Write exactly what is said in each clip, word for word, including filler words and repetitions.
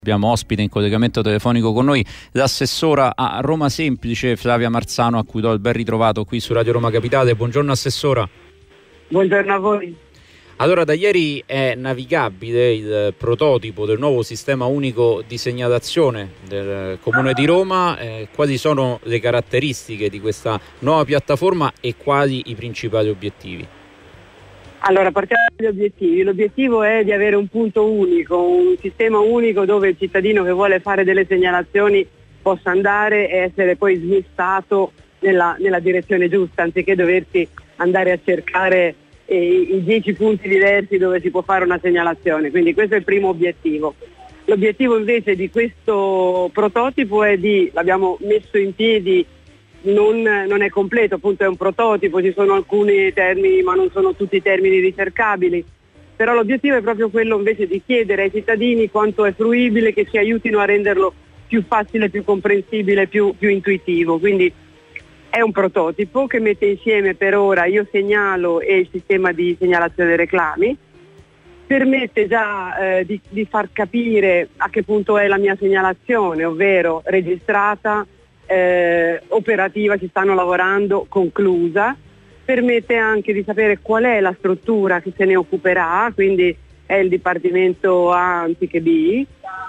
Abbiamo ospite in collegamento telefonico con noi l'assessora a Roma Semplice Flavia Marzano, a cui do il ben ritrovato qui su Radio Roma Capitale. Buongiorno assessora. Buongiorno a voi. Allora, da ieri è navigabile il prototipo del nuovo sistema unico di segnalazione del Comune di Roma. Eh, quali sono le caratteristiche di questa nuova piattaforma e quali i principali obiettivi? Allora, partiamo dagli obiettivi. L'obiettivo è di avere un punto unico, un sistema unico dove il cittadino che vuole fare delle segnalazioni possa andare e essere poi smistato nella, nella direzione giusta, anziché doversi andare a cercare eh, i dieci punti diversi dove si può fare una segnalazione. Quindi questo è il primo obiettivo. L'obiettivo invece di questo prototipo è di, l'abbiamo messo in piedi, Non, non è completo, appunto è un prototipo, ci sono alcuni termini ma non sono tutti termini ricercabili, però l'obiettivo è proprio quello invece di chiedere ai cittadini quanto è fruibile, che ci aiutino a renderlo più facile, più comprensibile, più, più intuitivo. Quindi è un prototipo che mette insieme per ora Io Segnalo e il sistema di segnalazione reclami, permette già eh, di, di far capire a che punto è la mia segnalazione, ovvero registrata, Eh, operativa, ci stanno lavorando, conclusa. Permette anche di sapere qual è la struttura che se ne occuperà, quindi è il Dipartimento A anziché B,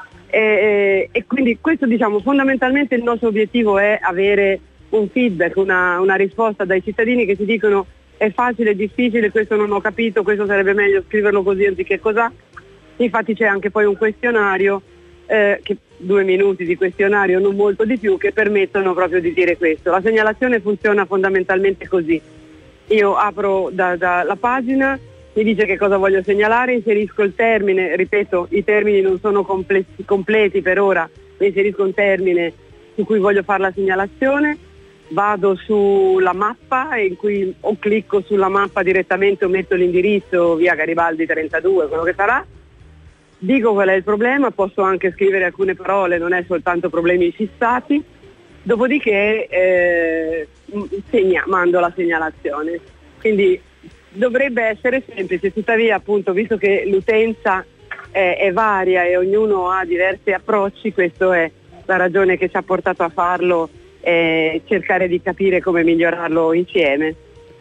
e, e quindi questo, diciamo, fondamentalmente il nostro obiettivo è avere un feedback, una, una risposta dai cittadini che ci dicono è facile, è difficile, questo non ho capito, questo sarebbe meglio scriverlo così anziché cos'ha. Infatti c'è anche poi un questionario, eh, che due minuti di questionario, non molto di più, che permettono proprio di dire questo. La segnalazione funziona fondamentalmente così: io apro da, da la pagina, mi dice che cosa voglio segnalare, inserisco il termine, ripeto, i termini non sono complessi, completi per ora, inserisco un termine su cui voglio fare la segnalazione, vado sulla mappa in cui o clicco sulla mappa direttamente o metto l'indirizzo via Garibaldi trentadue, quello che sarà. Dico qual è il problema, posso anche scrivere alcune parole, non è soltanto problemi fissati, dopodiché eh, segna, mando la segnalazione. Quindi dovrebbe essere semplice, tuttavia appunto, visto che l'utenza è, è varia e ognuno ha diversi approcci, questa è la ragione che ci ha portato a farlo, e cercare di capire come migliorarlo insieme.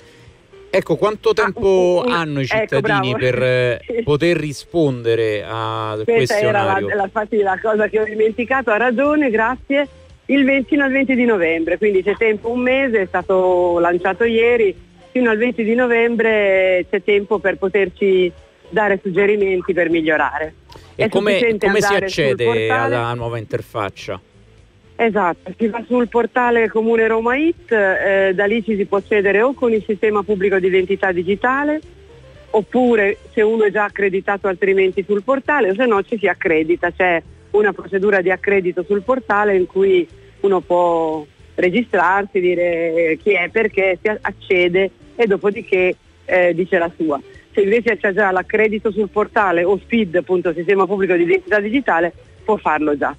Ecco, quanto tempo ah, hanno i cittadini ecco, per eh, poter rispondere al Questa questionario? Questa era la, la, la cosa che ho dimenticato, ha ragione, grazie. Il venti fino al venti di novembre, quindi c'è tempo, un mese, è stato lanciato ieri, fino al venti di novembre c'è tempo per poterci dare suggerimenti per migliorare. E come, come si accede alla nuova interfaccia? Esatto, si va sul portale Comune Roma I T, eh, da lì ci si può accedere o con il sistema pubblico di identità digitale, oppure se uno è già accreditato altrimenti sul portale, o se no ci si accredita. C'è una procedura di accredito sul portale in cui uno può registrarsi, dire chi è, perché, si accede e dopodiché eh, dice la sua. Se invece c'è già l'accredito sul portale o S P I D, appunto sistema pubblico di identità digitale, può farlo già.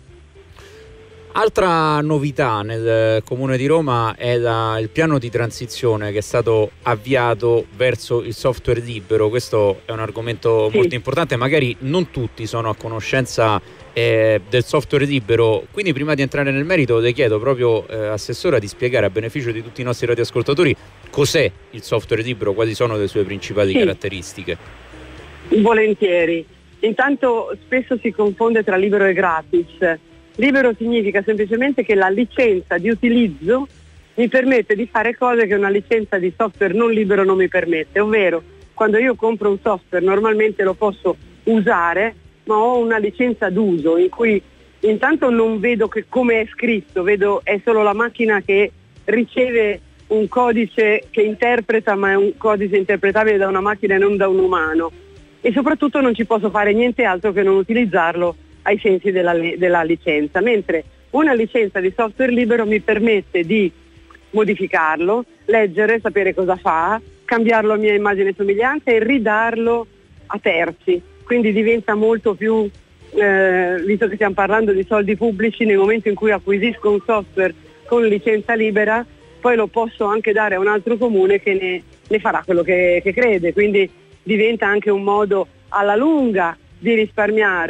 Altra novità nel Comune di Roma è la, il piano di transizione che è stato avviato verso il software libero. Questo è un argomento sì. molto importante, magari non tutti sono a conoscenza eh, del software libero, quindi prima di entrare nel merito le chiedo proprio, eh, Assessora, di spiegare a beneficio di tutti i nostri radioascoltatori cos'è il software libero, quali sono le sue principali sì. caratteristiche. Volentieri. Intanto spesso si confonde tra libero e gratis. Libero significa semplicemente che la licenza di utilizzo mi permette di fare cose che una licenza di software non libero non mi permette, ovvero quando io compro un software normalmente lo posso usare, ma ho una licenza d'uso in cui intanto non vedo che come è scritto, vedo è solo la macchina che riceve un codice che interpreta, ma è un codice interpretabile da una macchina e non da un umano, e soprattutto non ci posso fare niente altro che non utilizzarlo ai sensi della, della licenza, mentre una licenza di software libero mi permette di modificarlo, leggere, sapere cosa fa, cambiarlo a mia immagine e somiglianza e ridarlo a terzi. Quindi diventa molto più, eh, visto che stiamo parlando di soldi pubblici, nel momento in cui acquisisco un software con licenza libera, poi lo posso anche dare a un altro comune che ne, ne farà quello che, che crede, quindi diventa anche un modo alla lunga di risparmiare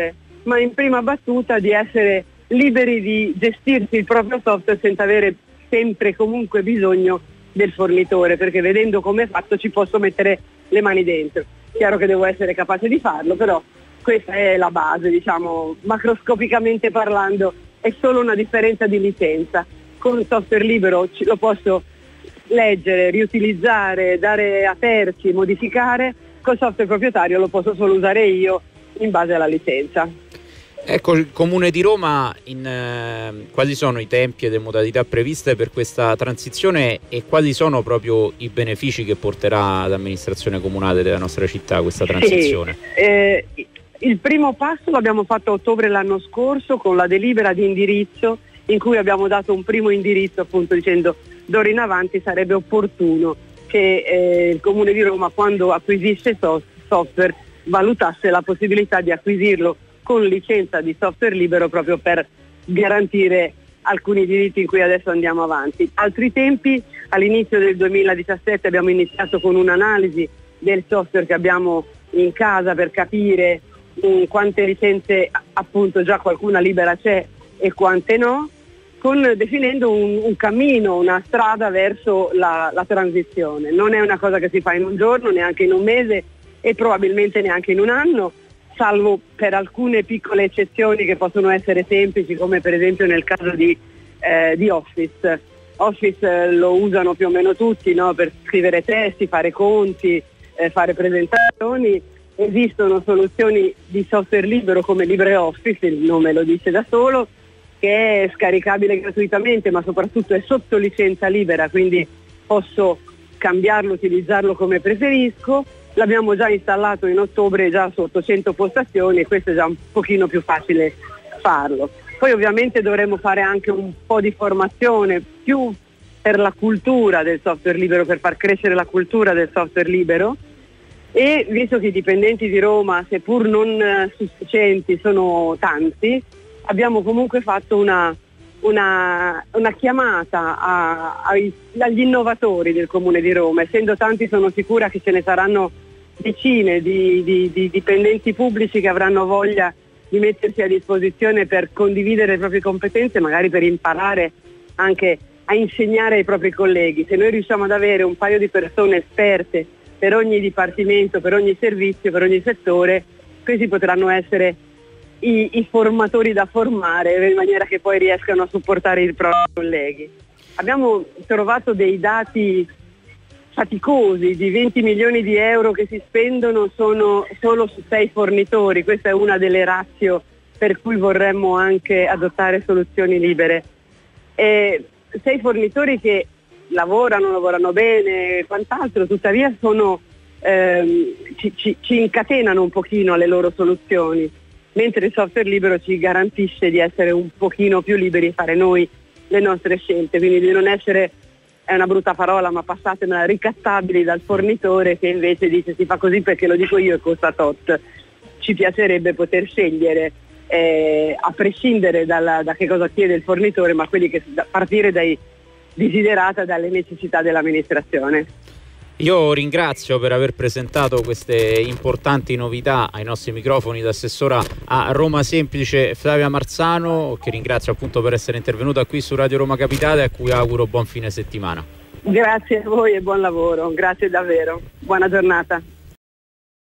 ma in prima battuta di essere liberi di gestirsi il proprio software senza avere sempre comunque bisogno del fornitore, perché vedendo come è fatto ci posso mettere le mani dentro. Chiaro che devo essere capace di farlo, però questa è la base, diciamo, macroscopicamente parlando è solo una differenza di licenza. Con il software libero lo posso leggere, riutilizzare, dare a terzi, modificare. Col software proprietario lo posso solo usare io in base alla licenza. Ecco, il Comune di Roma, in, eh, quali sono i tempi e le modalità previste per questa transizione e quali sono proprio i benefici che porterà l'amministrazione comunale della nostra città questa transizione? Sì, eh, il primo passo l'abbiamo fatto a ottobre l'anno scorso con la delibera di indirizzo, in cui abbiamo dato un primo indirizzo appunto dicendo d'ora in avanti sarebbe opportuno che eh, il Comune di Roma, quando acquisisce software, valutasse la possibilità di acquisirlo con licenza di software libero proprio per garantire alcuni diritti in cui adesso andiamo avanti. Altri tempi, all'inizio del duemiladiciassette abbiamo iniziato con un'analisi del software che abbiamo in casa per capire um, quante licenze appunto già qualcuna libera c'è e quante no, con definendo un, un cammino, una strada verso la, la transizione. Non è una cosa che si fa in un giorno, neanche in un mese e probabilmente neanche in un anno, salvo per alcune piccole eccezioni che possono essere semplici, come per esempio nel caso di, eh, di Office. Office eh, lo usano più o meno tutti, no? Per scrivere testi, fare conti, eh, fare presentazioni. Esistono soluzioni di software libero come LibreOffice, il nome lo dice da solo, che è scaricabile gratuitamente, ma soprattutto è sotto licenza libera, quindi posso cambiarlo, utilizzarlo come preferisco. L'abbiamo già installato in ottobre già su ottocento postazioni e questo è già un pochino più facile farlo. Poi ovviamente dovremo fare anche un po' di formazione più per la cultura del software libero, per far crescere la cultura del software libero, e visto che i dipendenti di Roma, seppur non sufficienti, sono tanti, abbiamo comunque fatto una, una, una chiamata a, a, agli innovatori del Comune di Roma. Essendo tanti sono sicura che ce ne saranno decine di, di, di dipendenti pubblici che avranno voglia di mettersi a disposizione per condividere le proprie competenze, magari per imparare anche a insegnare ai propri colleghi. Se noi riusciamo ad avere un paio di persone esperte per ogni dipartimento, per ogni servizio, per ogni settore, questi potranno essere i, i formatori da formare in maniera che poi riescano a supportare i propri colleghi. Abbiamo trovato dei dati faticosi di venti milioni di euro che si spendono sono solo su sei fornitori. Questa è una delle ratio per cui vorremmo anche adottare soluzioni libere. E sei fornitori che lavorano, lavorano bene e quant'altro, tuttavia sono, ehm, ci, ci, ci incatenano un pochino alle loro soluzioni, mentre il software libero ci garantisce di essere un pochino più liberi e fare noi le nostre scelte, quindi di non essere, è una brutta parola ma passatemela, ricattabili dal fornitore che invece dice si fa così perché lo dico io e costa tot. Ci piacerebbe poter scegliere eh, a prescindere dalla, da che cosa chiede il fornitore, ma quelli che da, partire dai desiderata dalle necessità dell'amministrazione. Io ringrazio per aver presentato queste importanti novità ai nostri microfoni l'assessora a Roma Semplice Flavia Marzano, che ringrazio appunto per essere intervenuta qui su Radio Roma Capitale, a cui auguro buon fine settimana. Grazie a voi e buon lavoro, grazie davvero, buona giornata.